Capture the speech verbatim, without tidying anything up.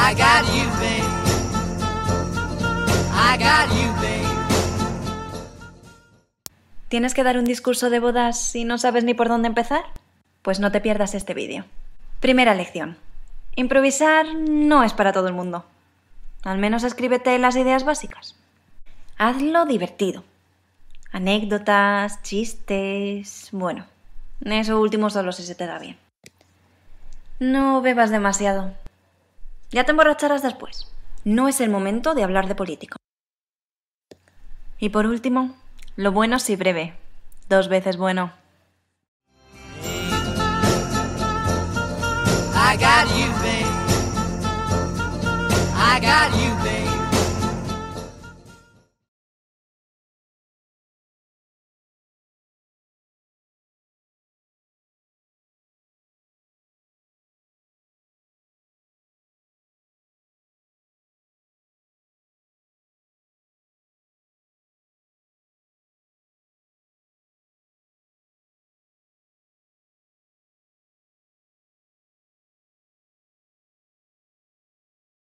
I got you, babe. I got you, babe. ¿Tienes que dar un discurso de bodas y no sabes ni por dónde empezar? Pues no te pierdas este vídeo. Primera lección. Improvisar no es para todo el mundo. Al menos escríbete las ideas básicas. Hazlo divertido. Anécdotas, chistes... Bueno, eso último solo si se te da bien. No bebas demasiado. Ya te emborracharás después. No es el momento de hablar de política. Y por último, lo bueno sí breve. Dos veces bueno.